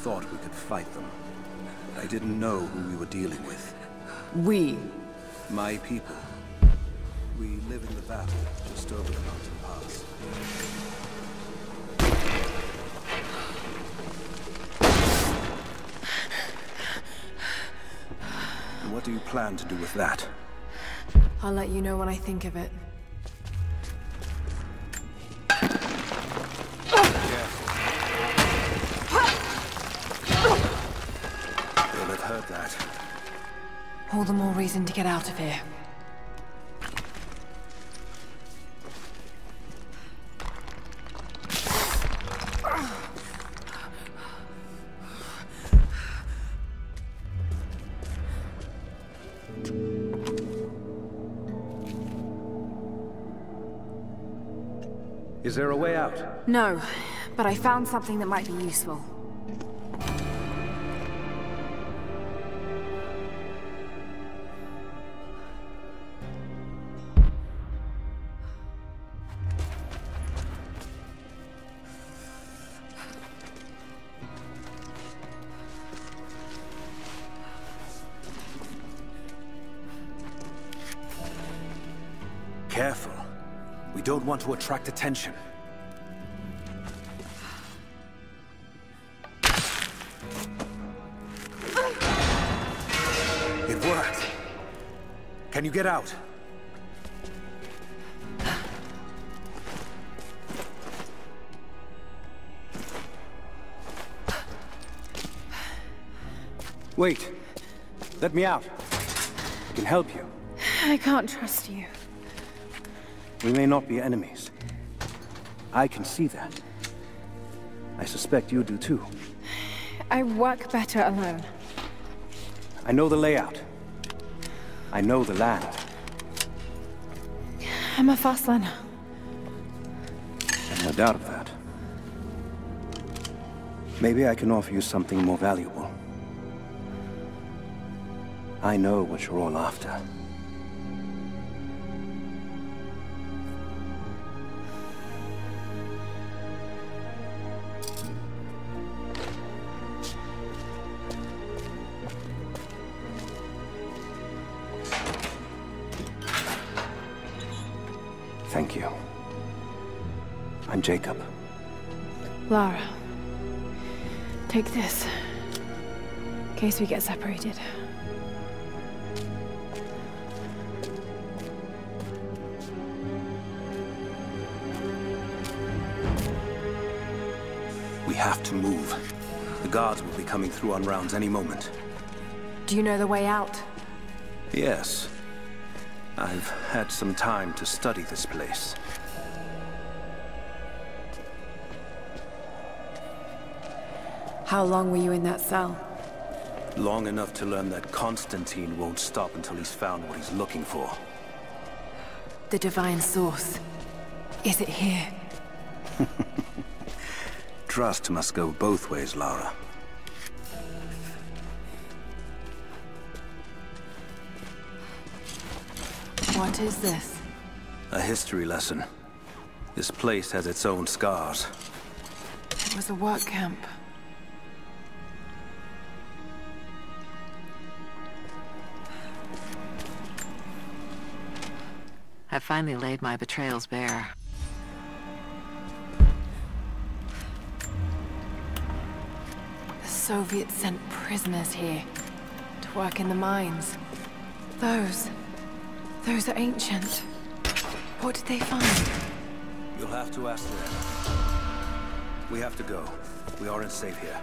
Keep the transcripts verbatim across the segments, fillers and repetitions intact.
thought we could fight them. I didn't know who we were dealing with. We? My people. We live in the valley, just over the mountain pass. And what do you plan to do with that? I'll let you know when I think of it. That. All the more reason to get out of here. Is there a way out? No, but I found something that might be useful. Careful. We don't want to attract attention. It worked. Can you get out? Wait. Let me out. I can help you. I can't trust you. We may not be enemies. I can see that. I suspect you do too. I work better alone. I know the layout. I know the land. I'm a fast learner. No doubt of that. Maybe I can offer you something more valuable. I know what you're all after. Thank you. I'm Jacob. Lara. Take this. In case we get separated. We have to move. The guards will be coming through on rounds any moment. Do you know the way out? Yes. I've had some time to study this place. How long were you in that cell? Long enough to learn that Constantine won't stop until he's found what he's looking for. The Divine Source. Is it here? Trust must go both ways, Lara. What is this? A history lesson. This place has its own scars. It was a work camp. I finally laid my betrayals bare. The Soviets sent prisoners here to work in the mines. Those... those are ancient. What did they find? You'll have to ask them. We have to go. We aren't safe here.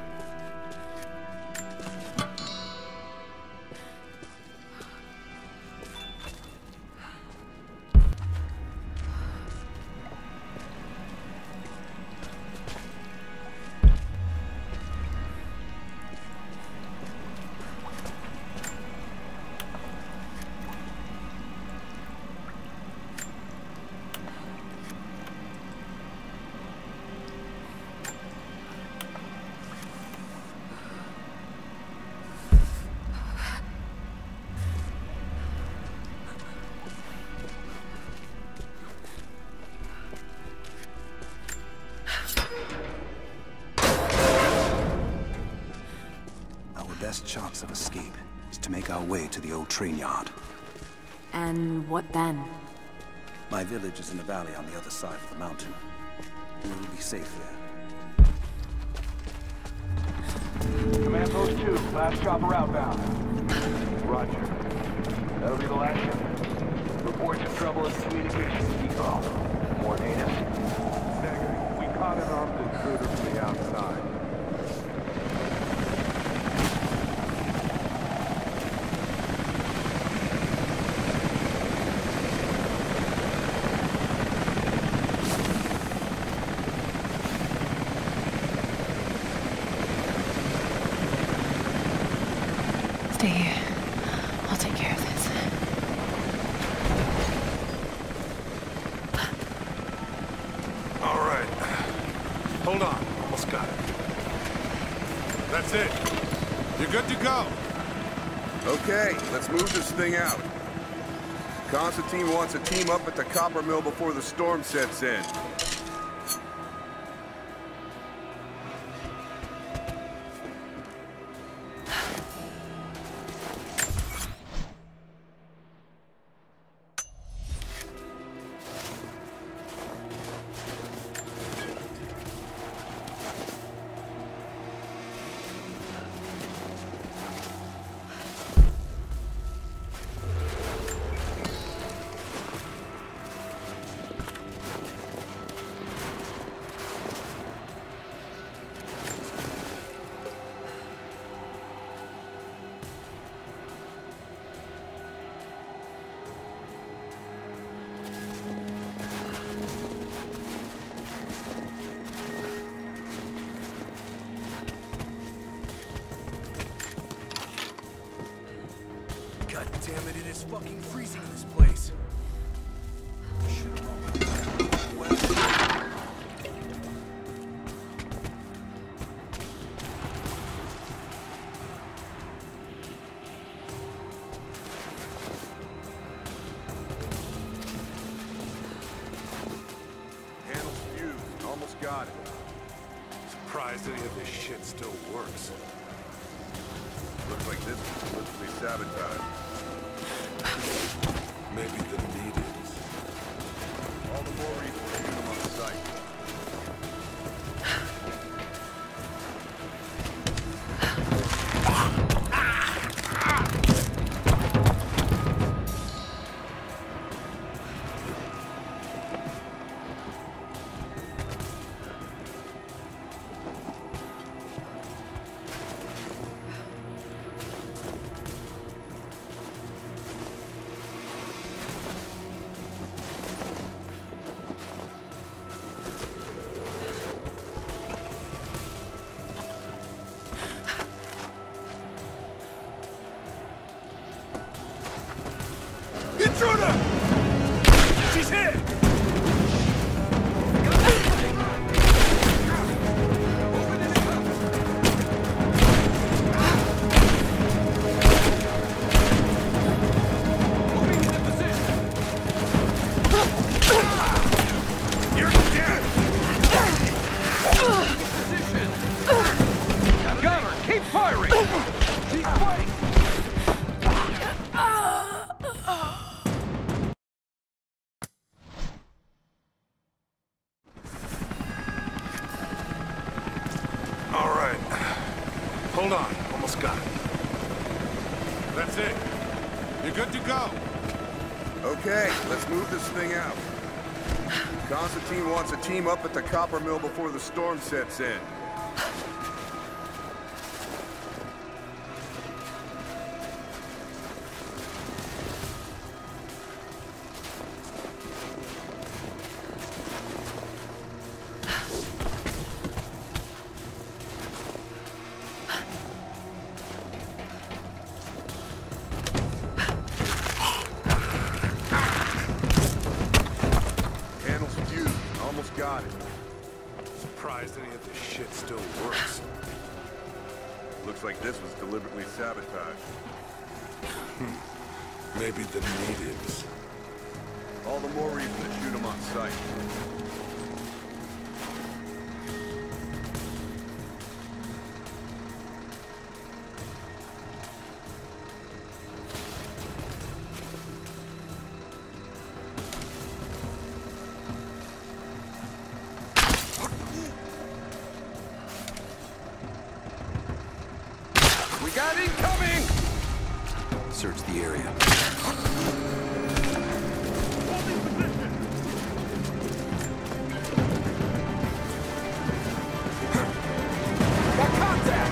best chance of escape is to make our way to the old train yard. And what then? My village is in the valley on the other side of the mountain. We will be safe there. Command Post two, last chopper outbound. Roger. That'll be the last ship. Reports of trouble at the communications depot. More natives? Negative. We caught an armed intruder from the outside. Stay here. I'll take care of this. All right. Hold on. Almost got it. That's it. You're good to go. Okay, let's move this thing out. Constantine wants a team up at the copper mill before the storm sets in. God damn it, it is fucking freezing in this place. Panel's fused. Almost got it. Surprised any of this shit still works. Looks like this was literally sabotage. Maybe the natives. All the more reason to shoot them on sight. Intruder! She's here! You're dead! Gunner, keep firing! Keep fighting! All right. Hold on. Almost got it. That's it. You're good to go. Okay, let's move this thing out. Constantine wants a team up at the copper mill before the storm sets in. Panel's fused. Almost got it. Surprised any of this shit still works. Looks like this was deliberately sabotaged. Maybe the natives. All the more reason to shoot them on sight. Scout incoming! Search the area. Got contact!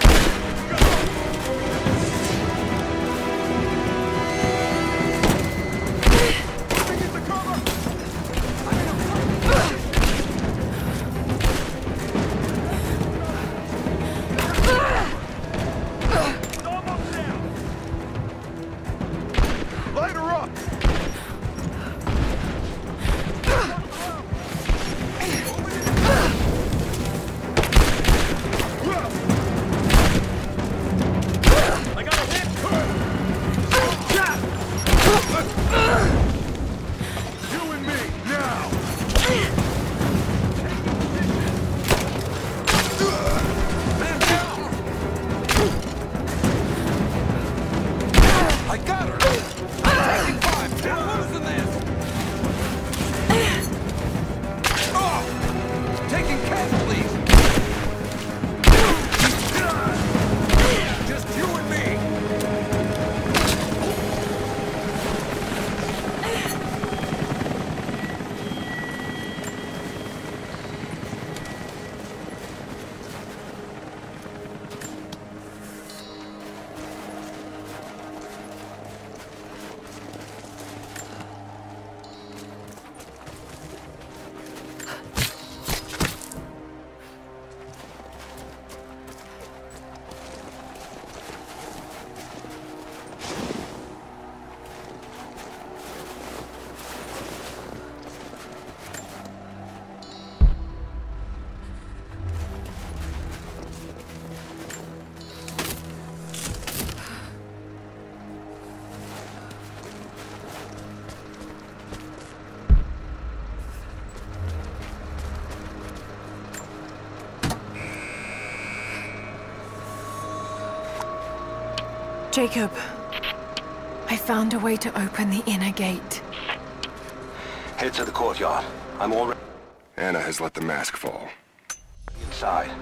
Jacob, I found a way to open the inner gate. Head to the courtyard. I'm already Anna has let the mask fall. inside.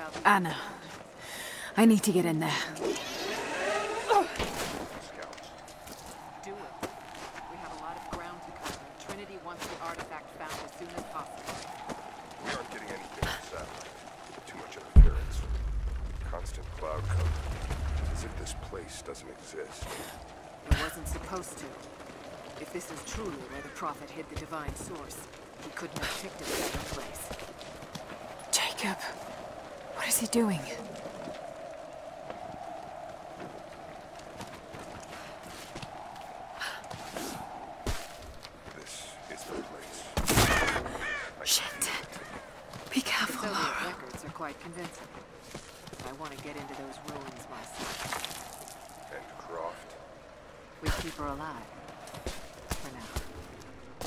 Anna, I need to get in there. Do it. We have a lot of ground to cover. Trinity wants the artifact found as soon as possible. We aren't getting anything on satellite. Too much interference. Constant cloud cover. As if this place doesn't exist. It wasn't supposed to. If this is truly where the Prophet hid the divine source, he couldn't have picked a better place. Jacob, what is he doing? This is the place. Shit. Be careful, Soviet Lara. records are quite convincing. I want to get into those ruins myself. And Croft. We keep her alive. For now.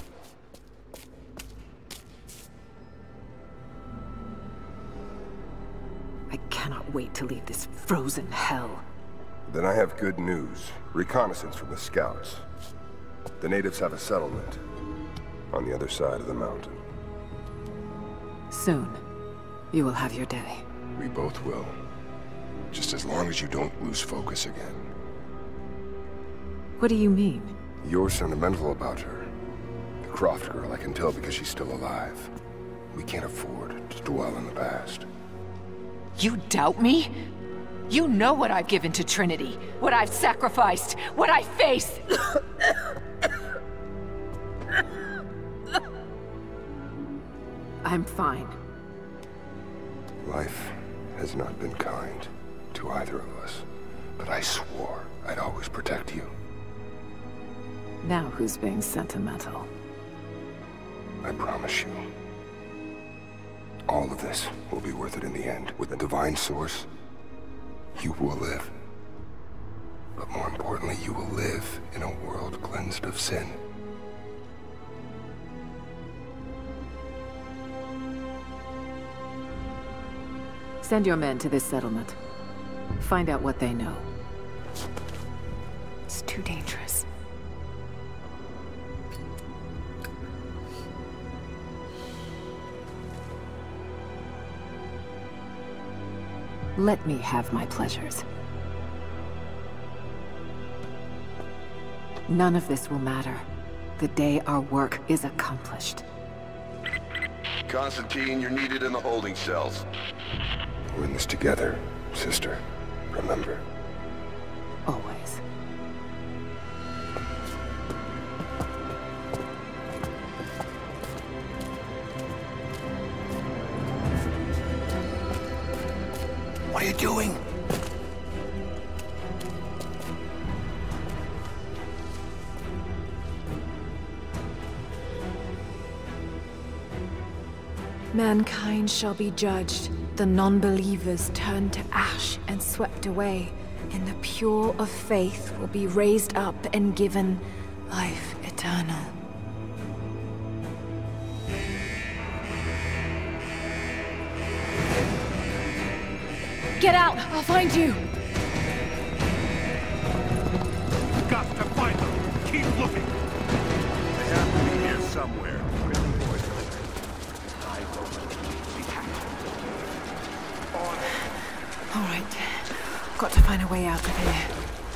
I cannot wait to leave this frozen hell. Then I have good news. Reconnaissance from the scouts. The natives have a settlement on the other side of the mountain. Soon, you will have your day. We both will. Just as long as you don't lose focus again. What do you mean? You're sentimental about her. The Croft girl, I can tell because she's still alive. We can't afford to dwell in the past. You doubt me? You know what I've given to Trinity, what I've sacrificed, what I face. I'm fine. Life has not been kind to either of us, but I swore I'd always protect you. Now who's being sentimental? I promise you. All of this will be worth it in the end. With the divine source, you will live. But more importantly, you will live in a world cleansed of sin. Send your men to this settlement. Find out what they know. It's too dangerous. Let me have my pleasures. None of this will matter the day our work is accomplished. Constantine, you're needed in the holding cells. We're in this together, sister. Remember. Always. What are you doing? Mankind shall be judged. The non-believers turned to ash and swept away. And the pure of faith will be raised up and given life eternal. Get out! I'll find you! Got to find them. Keep looking. They have to be here somewhere. All right. Got to find a way out of here.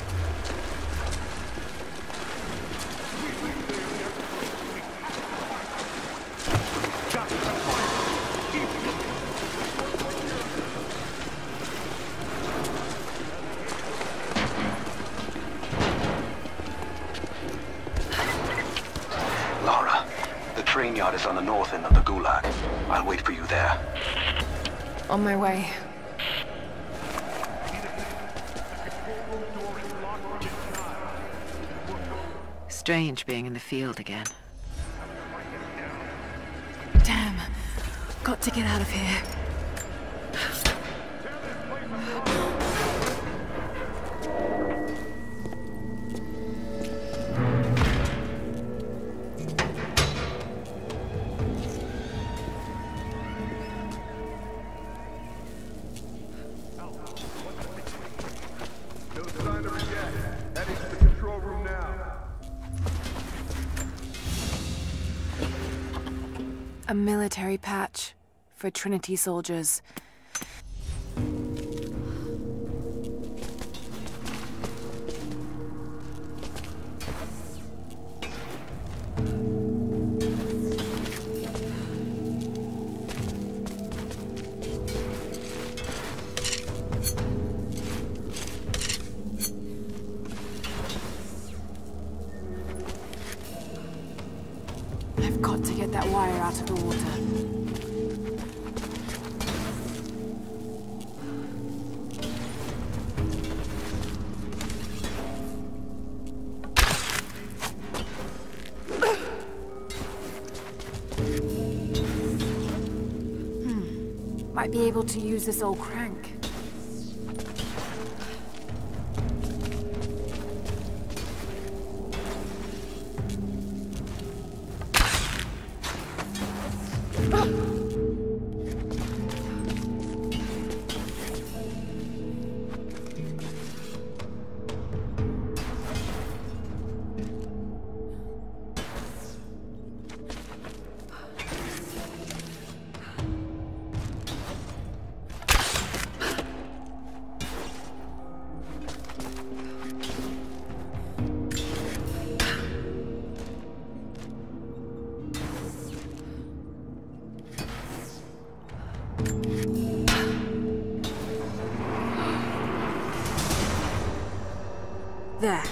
Lara, the train yard is on the north end of the Gulag. I'll wait for you there. On my way. Strange being in the field again. Damn. Got to get out of here. No sign of her yet. Heading to the control room now. A military patch for Trinity soldiers. got to get that wire out of the water. Might be able to use this old crank. There.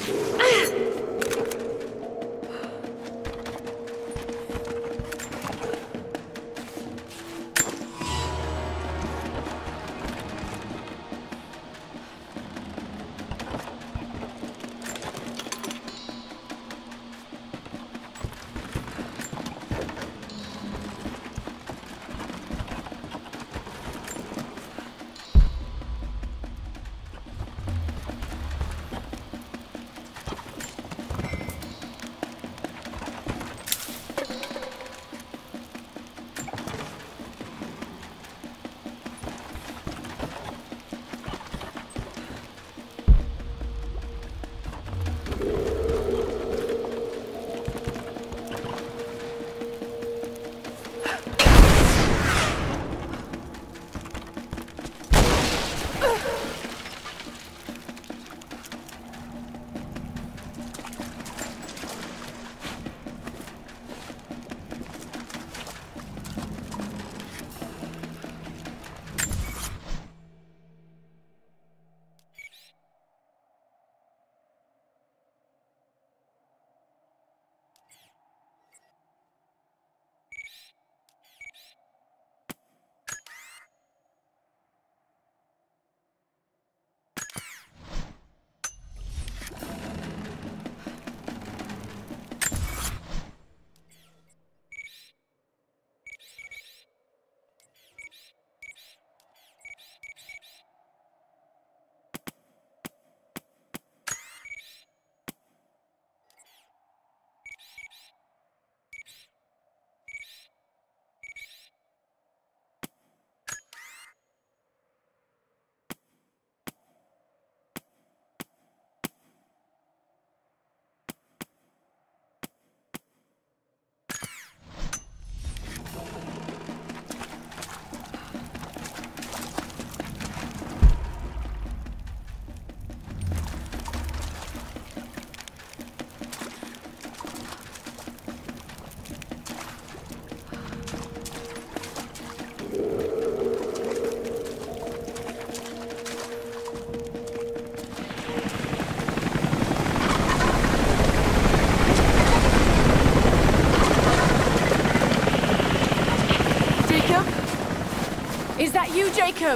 Is that you, Jacob?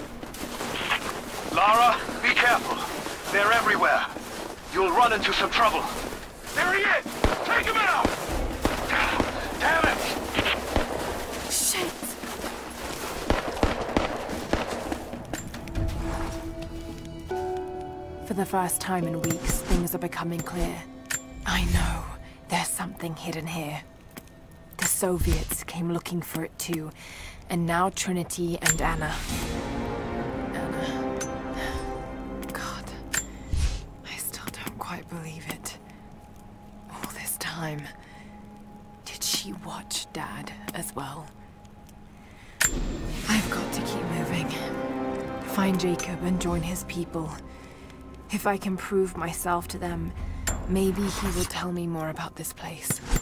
Lara, be careful. They're everywhere. You'll run into some trouble. There he is! Take him out! Damn it! Shit! For the first time in weeks, things are becoming clear. I know there's something hidden here. The Soviets came looking for it too, and now Trinity and Anna. Anna. God, I still don't quite believe it. All this time, did she watch Dad as well? I've got to keep moving. Find Jacob and join his people. If I can prove myself to them, maybe he will tell me more about this place.